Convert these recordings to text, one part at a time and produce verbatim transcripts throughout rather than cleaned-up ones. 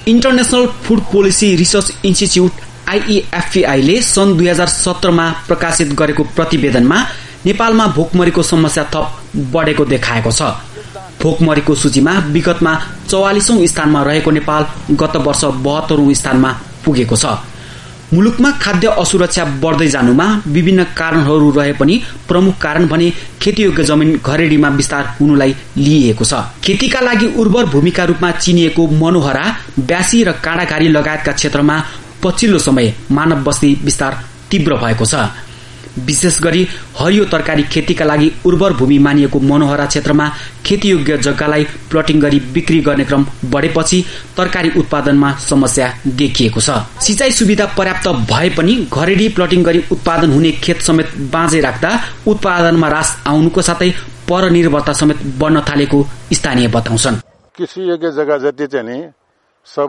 International food policy research institute IEFPI ले सन् दुई हजार सत्र मा प्रकाशित गरेको प्रतिवेदनमा नेपालमा भोकमरीको समस्या थप बढेको देखाएको छ। भोकमरीको सूचीमा विगतमा चौवालीसौं स्थानमा रहेको नेपाल गत वर्ष बहत्तरौं स्थानमा पुगेको छ। मुलुकमा खाद्य असुरक्षा बढ्दै जानुमा विभिन्न कारणहरू रहे पनि प्रमुख कारण भने खेतीयोग्य जमिन घरेडीमा विस्तार हुनुलाई लिइएको छ। खेतीका लागि उर्वर भूमिका रूपमा चिनिएको मनोहरा, ब्यासी र काँडाघारी लगायतका क्षेत्रमा पछिल्लो समय मानव बस्ती विस्तार तीव्र भएको छ। विशेष गरी हरियो तरकारी खेतीका लागि उर्वर भूमि मानिएको मनोहरा क्षेत्रमा खेतीयोग्य जग्गालाई प्लटिङ गरी बिक्री गर्ने क्रम बढेपछि तरकारी उत्पादनमा समस्या देखिएको छ। सिँचाइ सुविधा पर्याप्त भए पनि घरेडी प्लटिङ गरी उत्पादन हुने खेत समेत बाँझै राख्दा उत्पादनमा ह्रास आउनुको साथै परनिर्भरता समेत बढ्न थालेको स्थानीय बताउँछन्। कृषि योग्य जग्गा जति चाहिँ नि सब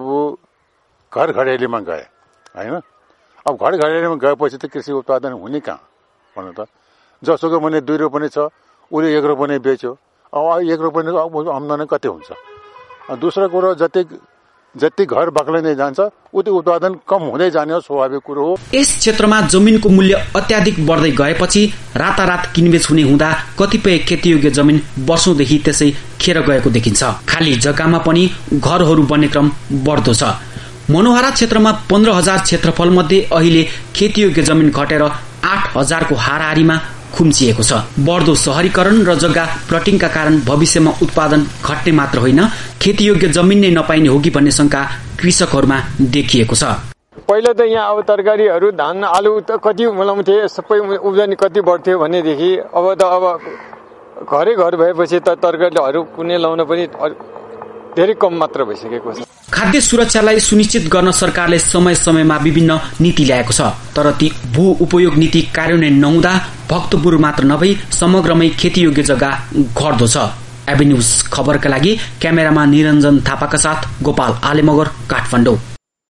घर घरेलीमा गए हैन। अब घर घरेलीमा गएपछि त कृषि उत्पादन हुने कहाँ भन्नु त। जसोको भने दुई रोपनी छ उसले एक रोपनी बेच्यो, अब एक रोपनीको आम्दानी कति हुन्छ। दोस्रो कुरो जति जति घर बाक्लिँदै जान्छ उति उत्पादन कम हुँदै जाने हो, स्वाभाविक कुरो हो। यस क्षेत्रमा जमिनको मूल्य अत्याधिक बढ्दै गएपछि रातारात किनबेच हुने हुँदा कतिपय खेतीयोग्य जमिन वर्षौंदेखि त्यसै खेर गएको देखिन्छ। खाली जग्गामा पनि घरहरू बन्ने क्रम बढ्दो छ। मनोहरा क्षेत्रमा पन्ध्र हजार क्षेत्रफल मध्ये अहिले खेतीयोग्य जमिन घटेर आठ हजारको हाराहारीमा खुम्चिएको छ। बढ्दो शहरीकरण र जग्गा प्लटिङका कारण भविष्यमा उत्पादन घट्ने मात्र होइन, खेतीयोग्य जमिन नै नपाइने हो कि भन्ने शंका कृषकहरूमा देखिएको छ। पहिला त यहाँ अब तरकारीहरू धान आलु त कति मलाउँथे, सबै उब्जनी कति बढ्थ्यो भनेदेखि अब त अब घरै घर भएपछि त तरकारीहरू कुनै लाउन पनि धेरै कम मात्र भइसकेको छ। खाद्य सुरक्षालाई सुनिश्चित गर्न सरकारले समय समयमा विभिन्न नीति ल्याएको छ, तर ती भू उपयोग नीति कार्यान्वयन नहुँदा भक्तपुर मात्र नभई समग्रमै खेतीयोग्य जग्गा घट्दो छ। एबी न्यूज खबरका लागि क्यामेरामा निरञ्जन थापाका साथ गोपाल आलेमगर, काठमाडौँ।